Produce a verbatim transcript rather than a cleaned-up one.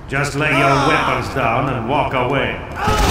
Just lay your weapons down and walk away.